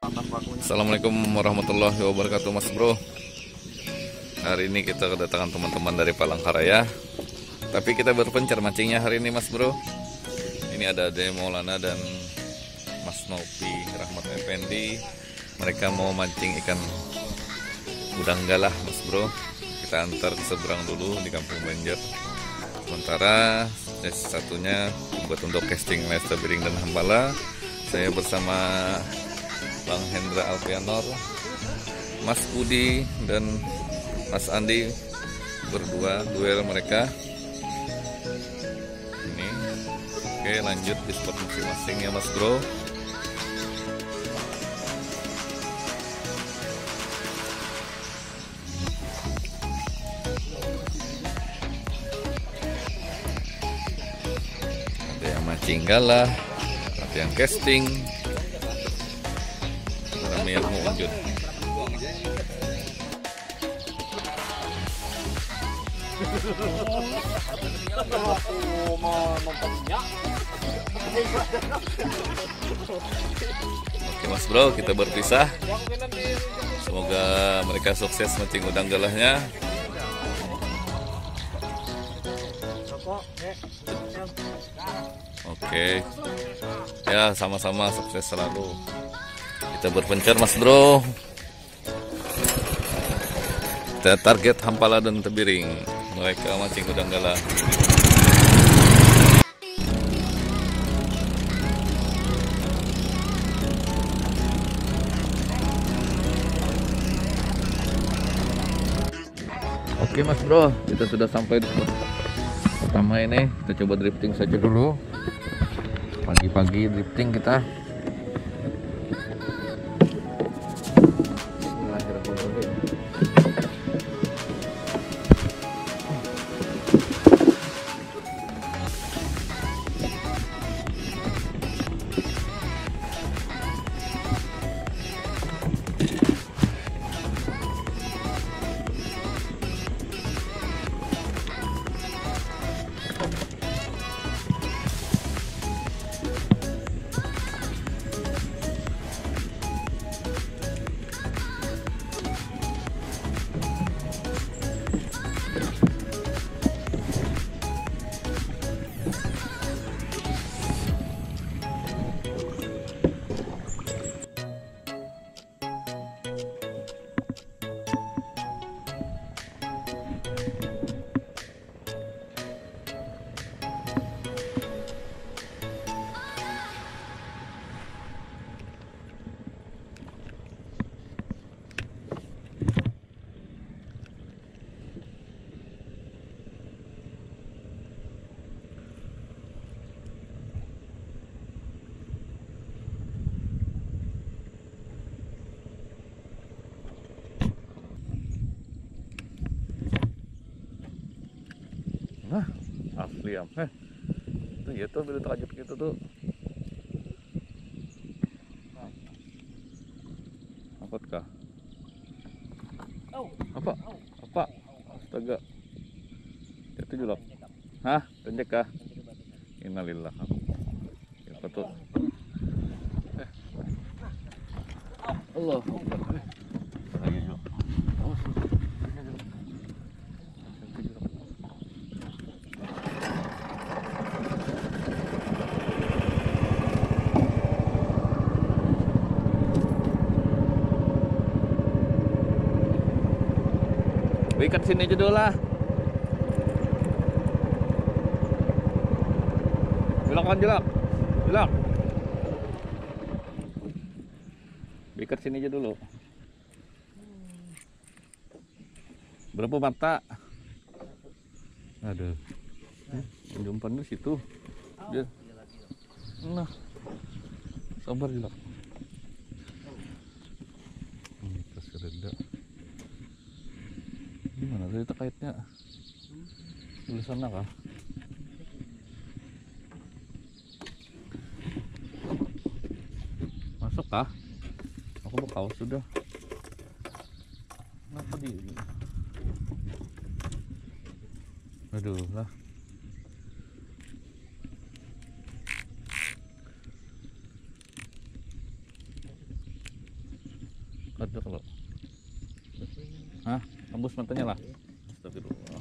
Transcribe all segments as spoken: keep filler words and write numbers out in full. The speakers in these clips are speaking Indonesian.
Assalamualaikum warahmatullahi wabarakatuh, Mas Bro. Hari ini kita kedatangan teman-teman dari Palangkaraya, tapi kita berpencar mancingnya hari ini, Mas Bro. Ini ada Ade Maulana dan Mas Nopi Rahmat Effendi. Mereka mau mancing ikan udang galah, Mas Bro. Kita antar ke seberang dulu di Kampung Banjar. Sementara satunya buat untuk casting Lesta Biring dan Hambala, saya bersama Bang Hendra Alfianor, Mas Budi dan Mas Andi berdua duel mereka. Ini oke, lanjut di spot masing-masing ya, Mas Bro. Ada yang mancing galah, ada yang casting. Ramai ilmu wujud. Oke, Mas Bro, kita berpisah. Semoga mereka sukses mancing udang galahnya. Oke, ya sama-sama sukses selalu. Kita berpencar, Mas Bro. Kita target Hampala dan Tebiring. Mereka mancing udang galah. Oke, Mas Bro, kita sudah sampai di spot pertama ini. Kita coba drifting saja dulu. Pagi-pagi drifting kita. Nah, asli ya, eh, itu ya tuh bila terlanjut gitu tuh. Apa kah? Apa? Apa? Astaga. Itu julak. Hah? Tenjek kah? Innalillah. Apa tuh? Eh. Allah. Lagi julak. Ikat sini aja dulu lah. Bilakan jelak. Jelak. Ikat sini aja dulu. Berapa mata? Aduh. Eh, umpan di situ. Dia. Nah. Sabar jelak. Ini kasih reda. Gimana tadi terkaitnya? Di sana kah? Masuk kah? Aku bekal sudah. Kenapa di? Aduh lah. Ada kalau. Hah? Tembus matanya lah. Astagfirullah.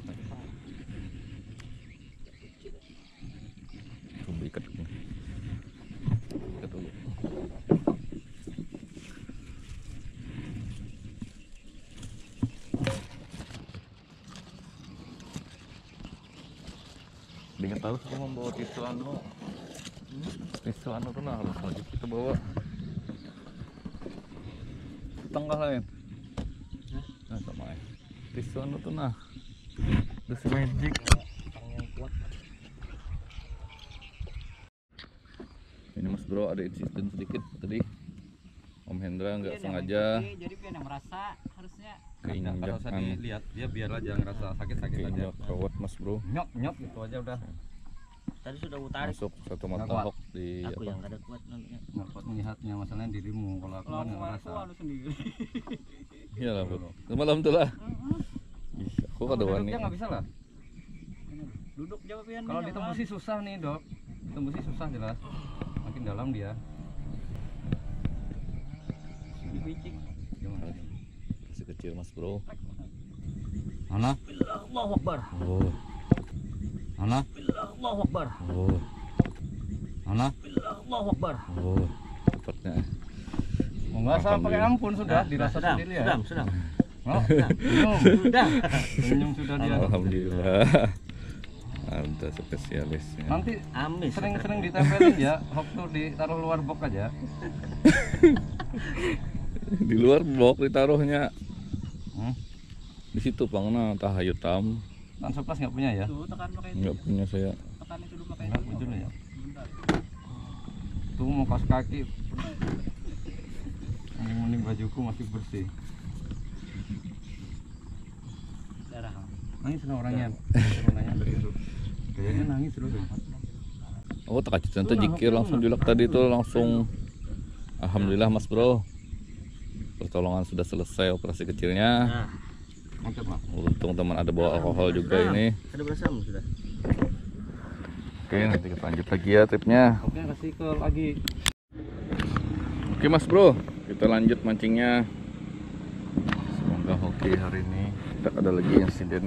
Coba ikat dulu. Ikat dulu. Dengan tahu kita membawa tisu anu. Tisu anu tuh nah harus wajib kita bawa. Tengah lain. Nah sama ya. Tisu anu tuh nah. Tisu magic. Yang kuat. Ini Mas Bro ada insiden sedikit tadi. Om Hendra nggak sengaja. Jadi biar merasa harusnya. Keinjak Kalau usah dilihat dia biar aja ngerasa sakit-sakit aja. Keinjak kawat Mas Bro. Nyok nyok gitu aja udah. Tadi sudah utarik. Masuk satu mata hok di Aku apa? yang kada kuat nantinya. Nggak kuat melihatnya, masalahnya dirimu. Kalau aku kan nggak ngerasa. sendiri. Iyalah Bro. Semalam tuh lah. Ih, aku kada wani. Dia nggak bisa lah. Duduk jawaban. Kalau ditembusi susah nih dok. Ditembusi susah jelas. Makin dalam dia. Bicik. Gimana? Masih kecil Mas Bro. Mana? Allahu Akbar. Oh, Allahu Mana? Akbar. oh, Mana? Allahu Akbar. oh. Cepatnya. Oh, nggak salah pakai Alhamdulillah. ampun sudah dirasa Sudah, sendiri ya. sudah, sudah. Oh, senyum. Sudah. Senyum sudah dia. Alhamdulillah. Ada spesialisnya. Nanti Amis. sering-sering ditempelin ya. Waktu ditaruh luar box aja. Di luar blok ditaruhnya. Hmm? Di situ Pangna tahayut tam. Tan soplas nggak punya ya? Tuh tekan pakai itu. Enggak punya saya. Tekan itu dulu pakai Enggak itu. ujung ya. Bentar. Tuh mau kaos kaki. Yang mending bajuku masih bersih. Darah. Nangis lah orangnya. Orangnya begitu. Kayaknya nangis terus. Oh tak kacau nanti jikir langsung dilak tadi tuh langsung. Alhamdulillah Mas Bro. Pertolongan sudah selesai operasi kecilnya. Nah, Mantap lah. Untung teman ada bawa alkohol juga ini. sudah bersama sudah. Oke nanti kita lanjut lagi ya tripnya. Oke kasih ke lagi. Oke Mas Bro, kita lanjut mancingnya. Semoga oke hari ini. Tidak ada lagi insiden.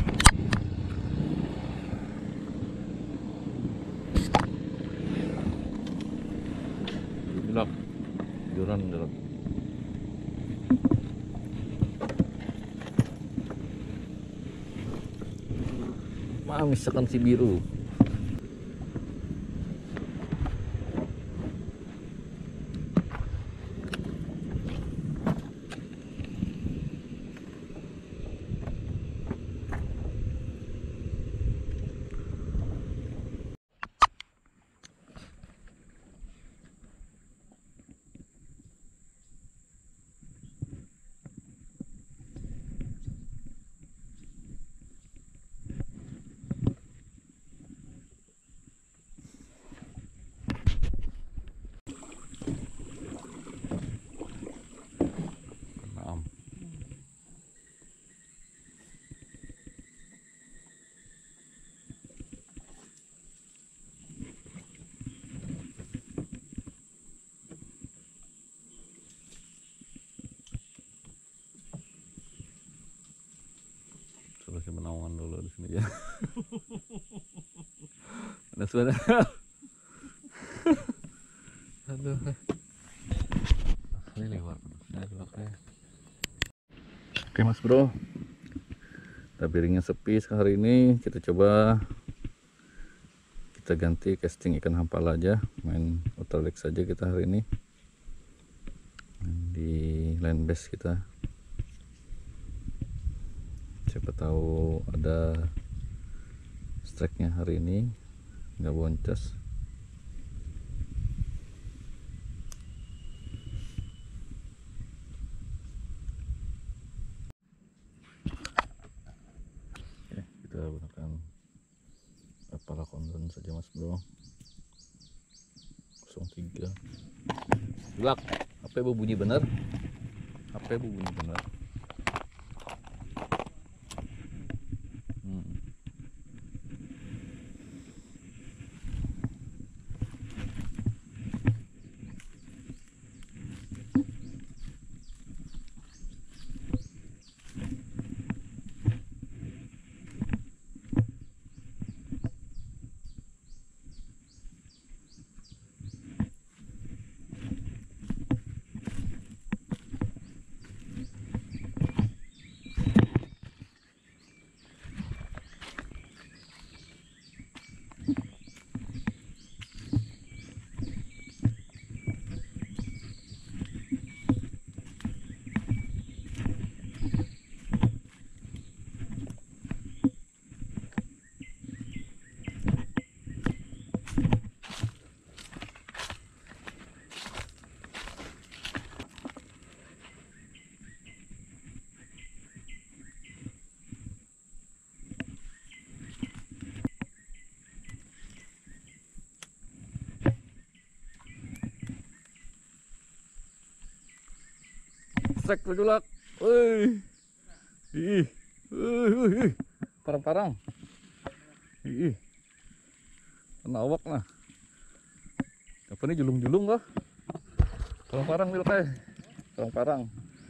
Dilak, juran dilak. Mah misalkan si biru. Naam. Solusi penawangan dulu di sini ya. Ada suara. Aduh. Ini lewat. Oke Mas Bro. Kita piringnya sepi hari ini. Kita coba kita ganti casting ikan hampal aja. Main ultralex saja kita hari ini. Main di land base kita. Siapa tahu ada strike-nya hari ini, nggak boncos. Oke, kita gunakan kepala konsen saja Mas Bro. nol tiga. Gelak, H P bunyi bener. H P bunyi bener. strike bergulak. Wih. Ih. Wih, wih. Parang-parang. Ih. Kena awak nah. Apa nih julung-julung kah? Parang-parang nih kayak. Parang-parang.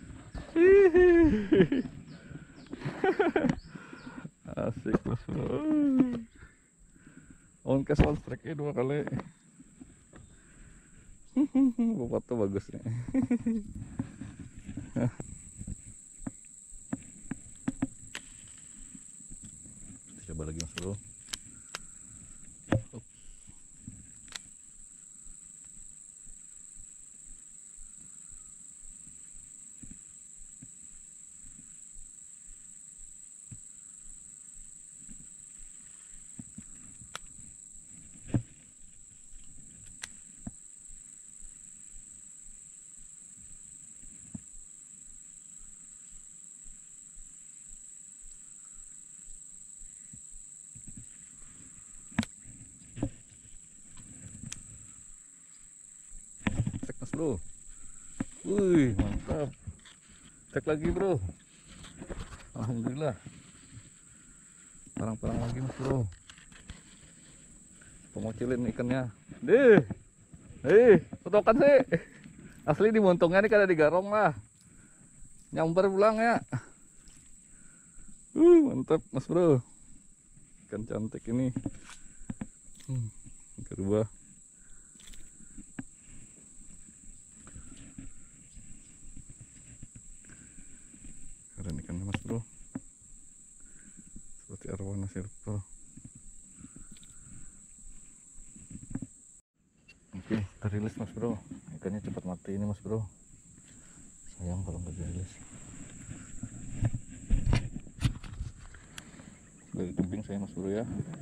Asik mas bro. On cast on strike dua kali. Foto bagus nih. Coba lagi mas bro. Mas bro, wih mantap, cek lagi bro, alhamdulillah, parang-parang lagi mas bro, pemocilin ikannya, deh, eh, potokan sih, asli di montongnya nih kada digarong lah, nyamper pulang ya, uh mantap mas bro, ikan cantik ini, hmm, kedua. Keren ikannya mas bro, seperti arwana silver. Oke, terilis mas bro, ikannya cepat mati ini mas bro, sayang kalau nggak dirilis. Dari tebing saya mas bro ya.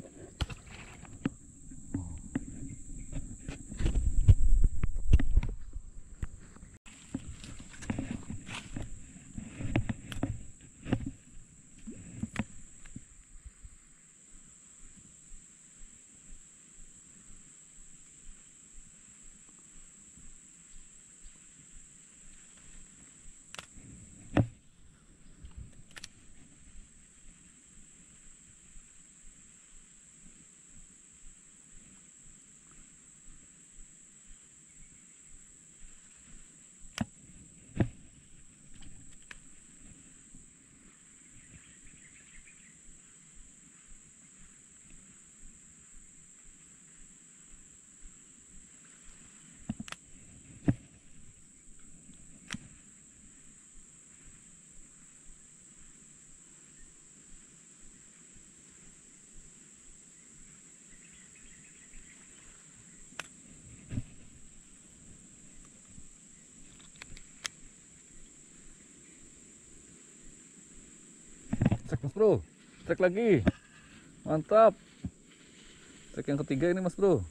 Cek mas bro, cek lagi, mantap, cek yang ketiga ini mas bro,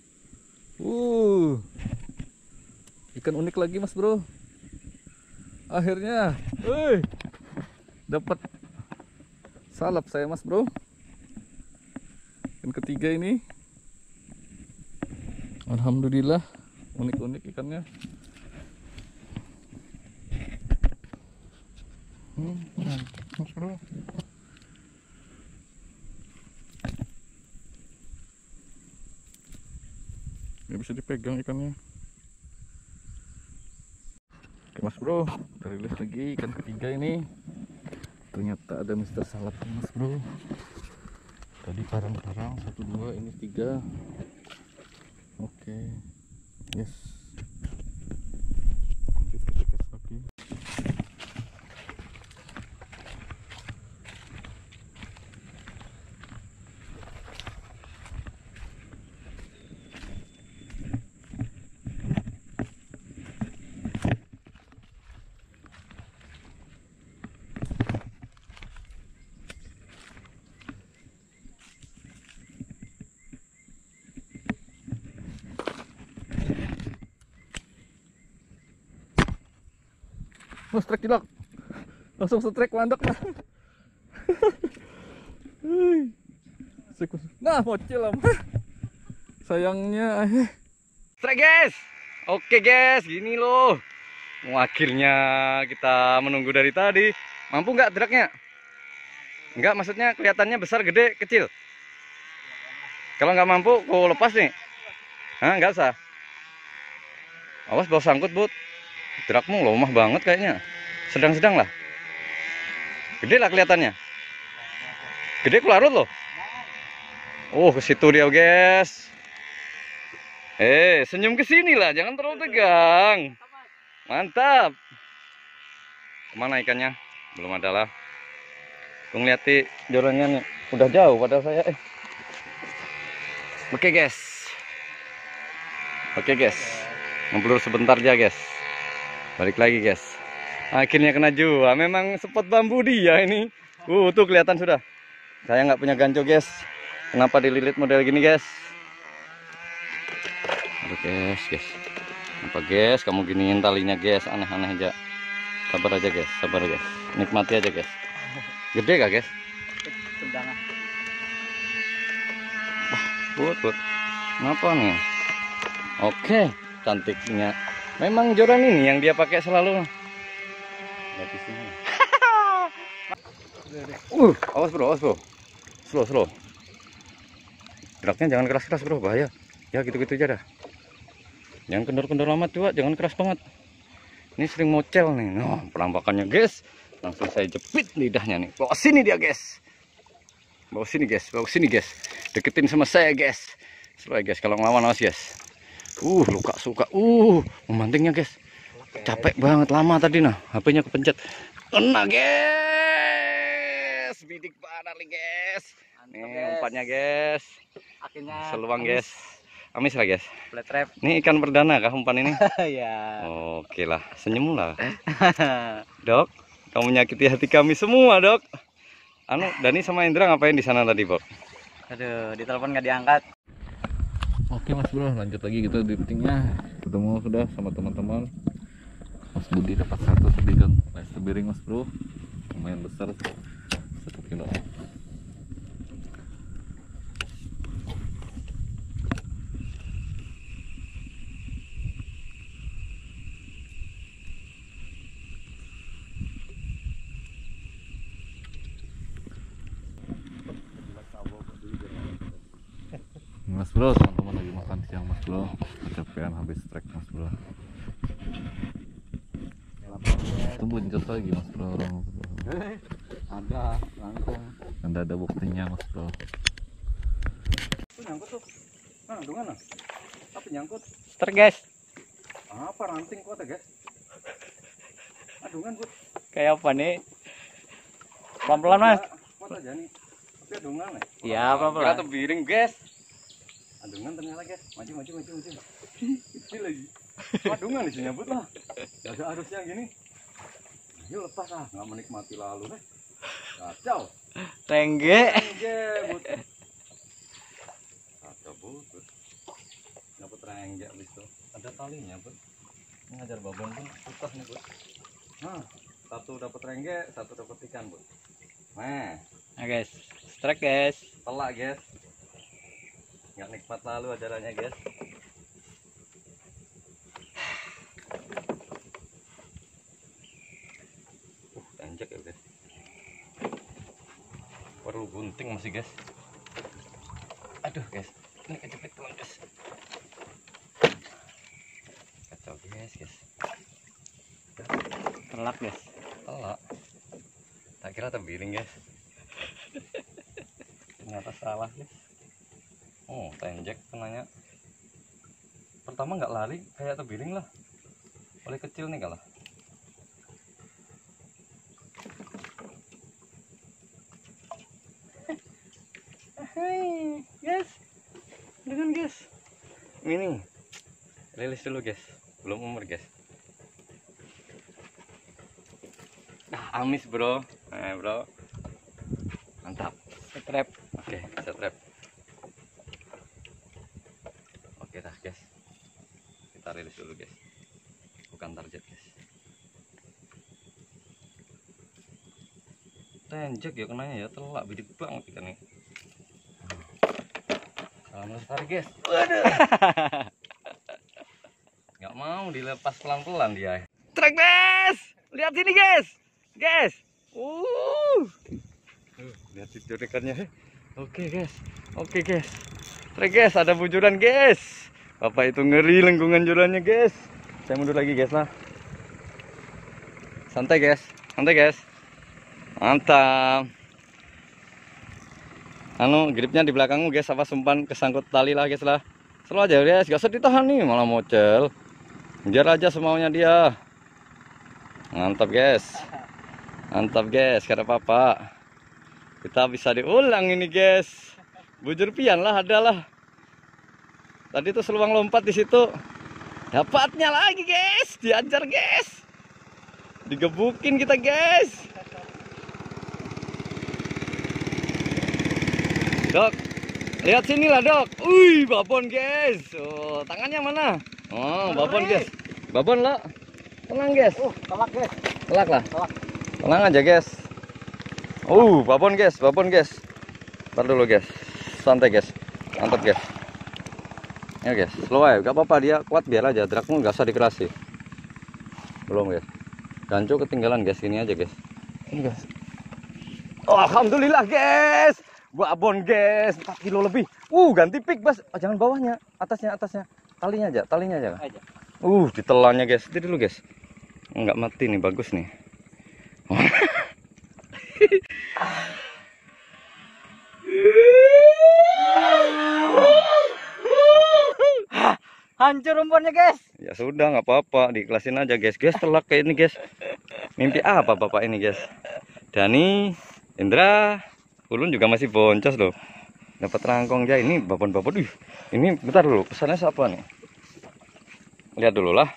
uh, ikan unik lagi mas bro, akhirnya, wih, dapat salap saya mas bro, ikan ketiga ini, alhamdulillah, unik-unik ikannya. Hmm, mantap mas bro. Ini bisa dipegang ikannya. Oke mas bro, rilis lagi ikan ketiga ini. Ternyata ada mister salap mas bro. Tadi parang-parang satu dua, ini tiga. Oke, yes. Lanjut kita gas lagi. Oh, strike jilak. Langsung strike mandek nah. Nah, mocil lah. Sayangnya eh. Strike guys. Oke guys, gini loh. Oh, akhirnya kita menunggu dari tadi. Mampu nggak draknya? Enggak, maksudnya kelihatannya besar, gede, kecil. Kalau nggak mampu, kau lepas nih. Hah, nggak usah. Awas bawa sangkut, Bud. Drakmu lemah banget kayaknya. Sedang-sedang lah. Gede lah kelihatannya. Gede kelarut loh. Oh, ke situ dia, guys. Eh, senyum ke sini lah, jangan terlalu tegang. Mantap. Kemana ikannya? Belum ada lah. Aku ngeliati jorannya nih, udah jauh padahal saya. Eh. Oke guys, oke guys, ngeblur sebentar aja guys. Balik lagi guys. Akhirnya kena juga. Memang spot bambu dia ini. Uh, tuh kelihatan sudah. Saya nggak punya ganco guys. Kenapa dililit model gini guys? Aduh guys, guys. Apa guys? Kamu giniin talinya guys? Aneh-aneh aja. Sabar aja guys, sabar guys. Nikmati aja guys. Gede gak guys? Tendangan. Wah, buat buat. Kenapa nih? Oke, cantiknya. Memang joran ini yang dia pakai selalu. Lihat di sini. Uh, awas bro, awas bro. Slow, slow. Geraknya jangan keras-keras bro, bahaya. Ya gitu-gitu aja dah. Jangan kendor-kendor amat juga, jangan keras banget. Ini sering mocel nih. Nah, penampakannya guys. Langsung saya jepit lidahnya nih. Bawa sini dia guys. Bawa sini guys, bawa sini guys. Deketin sama saya guys. Slow guys, kalau ngelawan awas guys. Uh, luka suka. Uh, memantingnya guys. Capek banget lama tadi nah. H P-nya kepencet. Kena guys. Bidik banget nih guys. Nih umpannya guys. Akhirnya Seluang guys. Amis lah guys. flat trap. Ini ikan perdana kah umpan ini? Ya. Oke lah, senyum lah. Dok, kamu menyakiti hati kami semua, Dok. Anu, Dani sama Indra ngapain di sana tadi, Bob? Aduh, ditelepon nggak diangkat. Oke Mas Bro, lanjut lagi kita driftingnya. Ketemu sudah sama teman-teman. Mas Budi dapat satu sebidang nice tebiring Mas Bro, lumayan besar, satu kilo. Mas Bro, teman-teman lagi makan siang Mas Bro, kecapean habis trek Mas Bro. Tunggu jatuh lagi Mas Bro, orang Mas Bro. Ada, langsung. Anda ada buktinya Mas Bro. Tuh nyangkut tuh. Nah, dungan nah. Apa nyangkut? Ter guys. Apa ranting kuat ya guys? Adungan Bud. Kayak apa nih? Pelan-pelan Mas. Kuat aja nih. Tapi adungan nih. Iya, pelan-pelan. Kita tebiring guys. Adungan ternyata guys. Maju maju maju maju. Kecil lagi. Adungan di sini nyambut lah. Gak ada arusnya gini. Ayo lepas lah, nggak menikmati lalu eh. Kacau. Tengge. Tengge Bud. Kacau Bud. Dapat tengge abis itu. Ada talinya Bud. Ini ngajar babon pun susah nih Bud. Nah, satu dapat tengge, satu dapat ikan Bud. Nah, Nah guys, strike guys. telak guys. Nggak nikmat lalu ajarannya guys. Uh, tanjak ya guys. Perlu gunting masih guys. Aduh guys, ini kejepit tuh guys. Kacau guys guys. Telak guys. Telak. Tak kira terbiring guys. Ternyata salah guys. Oh, tenjek kenanya. Pertama nggak lari, kayak terbiring lah. Oleh kecil nih kalah. Hai, guys. Dengan guys. Ini. Lilis dulu guys. Belum umur guys. Ah, amis bro. Eh bro. Mantap. Trap. Oke, bisa trap. Oke dah guys, kita rilis dulu guys, bukan target guys. Tenjek ya kenanya ya, telak bidik banget ikan ini. Salam lestari guys. Waduh. Nggak mau dilepas pelan-pelan dia. Trek Strike guys. Lihat sini guys. Guys. Uh. Tuh, lihat itu rekannya. Oke guys. Oke guys. Strike guys, ada bujuran guys. Bapak itu ngeri lengkungan jurannya guys. Saya mundur lagi guys lah. Santai guys. Santai guys. Mantap. Anu gripnya di belakangmu guys, apa sumpan kesangkut tali lah guys lah. Selalu aja guys, gak usah ditahan nih, malah mocel. Biar aja semaunya dia. Mantap guys. Mantap guys, kata papa. Kita bisa diulang ini guys. Bujur pian lah, ada lah. Tadi tuh seluang lompat di situ. Dapatnya lagi guys, diajar guys. Digebukin kita guys. Dok, lihat sini lah dok. Wih, babon guys. Oh, tangannya mana? Oh, babon guys. Babon lo. Tenang guys. Uh, telak guys. Telak lah. Telak. Tenang aja guys. Uh, babon guys, babon guys. Ntar dulu guys. Santai guys. Mantap guys. Ya guys, slow aja. Gak apa-apa, dia kuat biar aja. Drakmu gak usah dikerasi. Belum guys. Gancu ketinggalan guys. Ini aja guys. Ini guys. Oh, alhamdulillah guys. Babon guys, empat kilo lebih. Uh, ganti pik, Bas. Oh, jangan bawahnya, atasnya, atasnya. Talinya aja, talinya aja. Aja. Uh, ditelannya guys. Itu dulu guys. Enggak mati nih, bagus nih. Hancur umpannya guys. Ya sudah, nggak apa-apa, diiklasin aja guys. Guys, telak kayak ini guys. Mimpi apa bapak ini guys? Dani, Indra, Ulun juga masih boncos loh. Dapat rangkong ya ini babon-babon. Wih, ini bentar dulu. Pesannya siapa nih? Lihat dulu lah.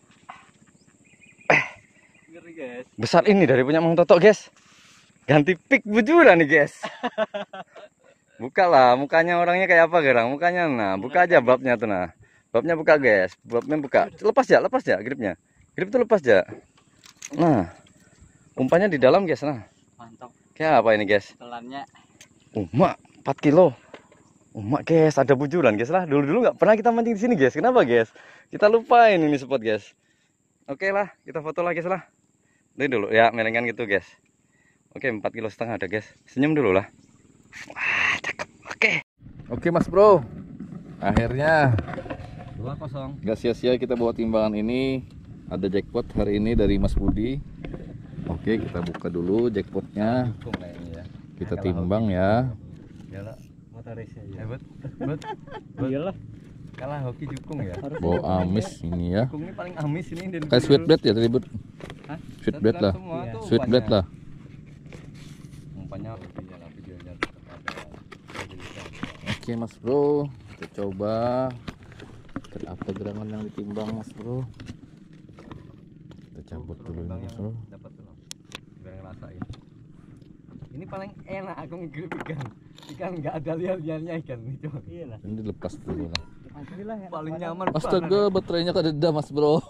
Eh, Ngeri guys. besar ini dari punya Mang Toto guys. Ganti pik bujuran nih guys. Buka lah, mukanya orangnya kayak apa gerang? Mukanya nah, buka aja babnya tuh nah. Babnya buka guys, babnya buka. Lepas ya, lepas ya gripnya. Grip tuh lepas ya. Nah, umpannya di dalam guys nah. Mantap. Kayak apa ini guys? Telannya. Umak empat kilo. Umak guys, ada bujuran guys lah. Dulu-dulu nggak pernah kita mancing di sini guys. Kenapa guys? Kita lupain ini spot guys. Oke lah, kita foto lah guys lah. Ini dulu ya, melengkan gitu guys. Oke, empat kilo setengah ada guys. Senyum dulu lah. Wah, cakep. Oke. Oke Mas Bro, akhirnya dua kosong. nggak sia-sia kita bawa timbangan ini. Ada jackpot hari ini dari Mas Budi. Oke, kita buka dulu jackpotnya. Jukung kayaknya ya. Kita timbang ya. Iyalah, Motorisnya ya. eh bet, bet, Iyalah. kalah hoki jukung ya. Bawa amis ini ya. Jukung ini paling amis ini. dari Kayak dulu. sweet bread ya tadi Bud. Hah? Sweet bread lah. Semua Iya. tuh Sweet bread umpannya. lah. Umpannya videonya lah, videonya tetap ada. Oke Mas Bro, kita coba. Apa gerangan yang ditimbang Mas Bro? Kita cabut dulu ini Mas Bro. Dapat tuh. Biar ngerasain. Ini paling enak aku ngegrip ikan. Ikan nggak ada liar-liarnya ikan itu. Iyalah. Ini dilepas dulu lah. Alhamdulillah ya. Paling nyaman. Astaga, baterainya kededa Mas Bro.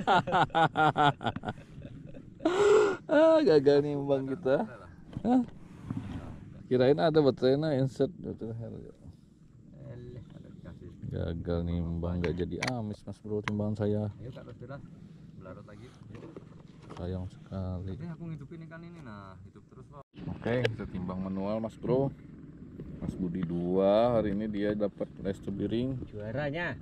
Ah, gagal nih bang kita. Hah? Kirain ada baterainya insert. Gagal nih bang, nggak jadi amis Mas Bro timbangan saya. Ayo Kak Rosbira, belarut lagi. Sayang sekali. Ini aku ngidupin ikan ini, nah hidup terus Pak. Oke, kita timbang manual Mas Bro. Mas Budi dua, hari ini dia dapat restu biring. Juaranya.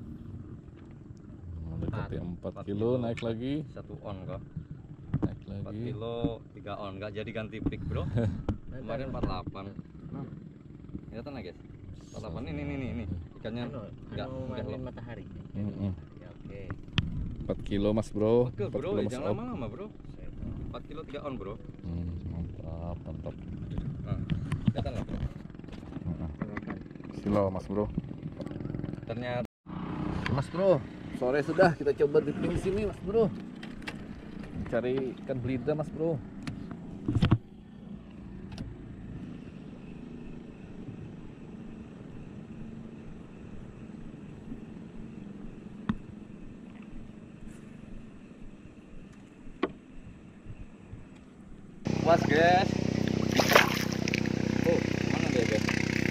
Mendekati Empat. empat kilo, naik lagi. Satu on kok. Naik empat lagi. kilo, tiga on, nggak jadi ganti pick bro. Kemarin empat puluh delapan. Kelihatan nggak guys? empat puluh delapan ini, ini, ini, ini. Ikannya nggak, Anu nggak mainin lo. matahari. Mm-mm. Ya, oke. empat kilo Mas Bro. Oke empat bro, kilo Mas jangan Op. lama-lama bro. empat kilo tiga on bro. Hmm, mantap, mantap. Nah, kelihatan nggak bro? Silo Mas Bro. Ternyata Mas Bro, sore sudah kita coba di sini Mas Bro. Cari ikan belida Mas Bro. puas guys. Oh, mana dia guys?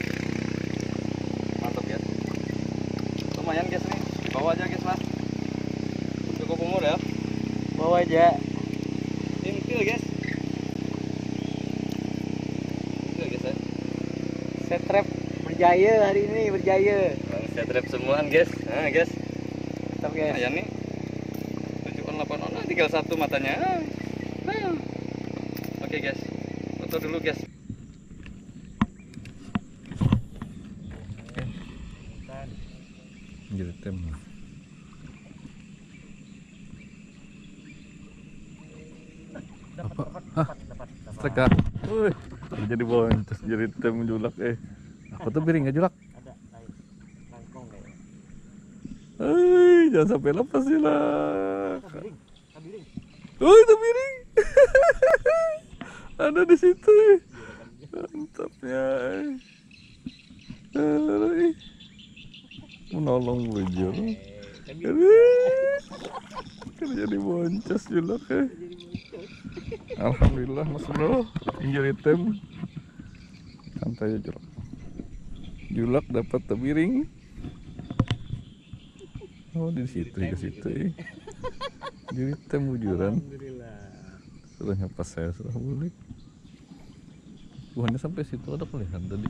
Mantap guys. Lumayan guys nih. Bawa aja guys mas. Cukup umur ya. Bawa aja. Ya. Ini kecil guys. Kecil guys ya. Setrap berjaya hari ini, berjaya. Saya trap semuaan guys. Nah guys. Mantap guys. Ayam nih. tujuh on delapan on lah, tinggal satu matanya. Nah. Oke guys. Foto dulu guys. Jeritem. Apa? Hah? Strike kah? Wih, jadi boncos jeritem julak eh. Apa tuh piring nggak julak? Ada langkong kayak. Hei, jangan sampai lepas sih lah. Kabiring, kabiring. Oh, itu piring. Ada di situ. Eh. Mantapnya. Eh. Menolong bujur. Kan jadi boncos julak eh. Alhamdulillah mas bro, injury time. Santai aja julak. Julak dapat tebiring. Oh di situ ke situ eh. Injury time bujuran. Sudah ngepas saya sudah boleh. Buahnya sampai situ ada kelihatan tadi.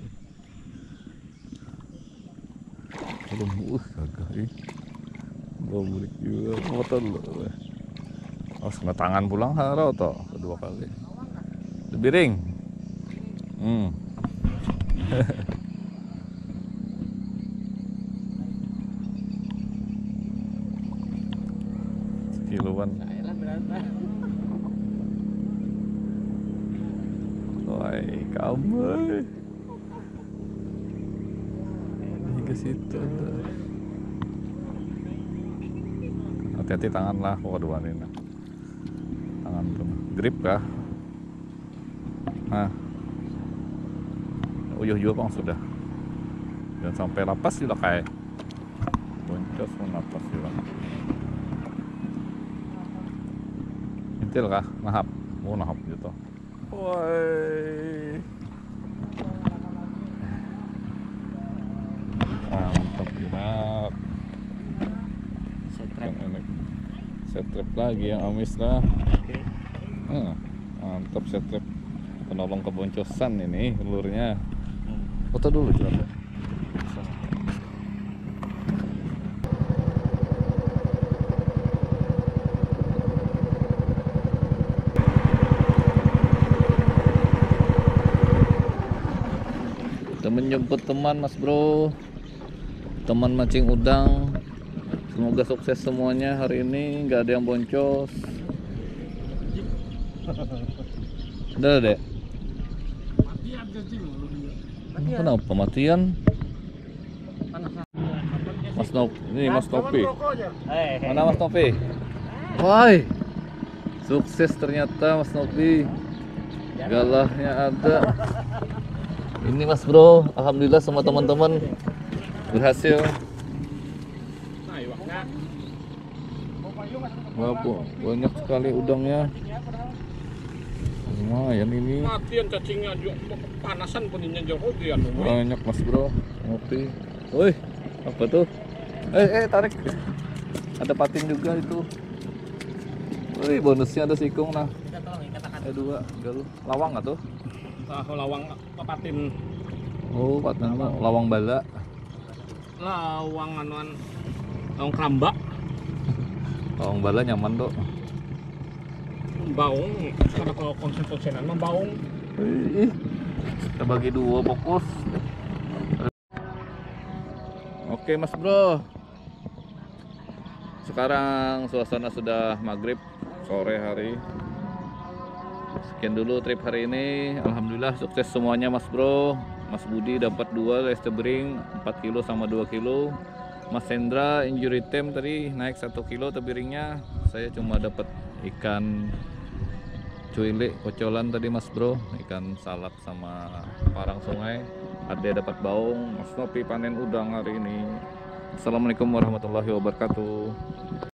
Belum uh kagak eh. Bawa bulik juga motor dulu. Oh, kena tangan pulang harau toh kedua kali. Tebiring. Hmm. Sekiloan. Woi, kamu. Ini ke situ. Hati-hati tangan lah, waduh ini. Tangan tuh, grip kah? Nah, uyuh-uyuh bang sudah. Jangan sampai lapas juga kayak. Boncos pun lapas juga. Intil kah? Nahap, mau nahap gitu. Woi. Mantap jinak. Setrap. Setrap lagi yang amis lah. Oke. Hmm, mantap setrap. Penolong keboncosan ini lurnya. Foto dulu coba. Temen jemput teman mas bro, teman mancing udang. Semoga sukses semuanya hari ini, nggak ada yang boncos. Udah deh. Kenapa matian? Mas Nopi, ini Mas Nopi. Mana Mas Nopi? Woi, sukses ternyata Mas Nopi. Galahnya ada. Ini Mas Bro, alhamdulillah semua teman-teman berhasil. Wah, banyak sekali udangnya. Lumayan ini. Matian cacingnya juga panasan puninya jauh dia. Banyak Mas Bro, ngopi. Woi, apa tuh? Eh, eh tarik. Ada patin juga itu. Woi, bonusnya ada sikung nah. Ada dua, galuh. Lawang nggak tuh? Tahu lawang patin. Oh, patin lawang bala. Lawang anuan lawang keramba. Lawang bala nyaman tuh. Baung, karena kalau konsen-konsenan mah baung. Ih, kita bagi dua fokus. Oke Mas Bro, sekarang suasana sudah maghrib sore hari. Sekian dulu trip hari ini. Alhamdulillah sukses semuanya Mas Bro. Mas Budi dapat dua guys tebering empat kilo sama dua kilo. Mas Hendra injury time tadi naik satu kilo tebiringnya. Saya cuma dapat ikan cuilik kocolan tadi Mas Bro, ikan salap sama parang sungai. Ade dapat baung. Mas Nopi panen udang hari ini. Assalamualaikum warahmatullahi wabarakatuh.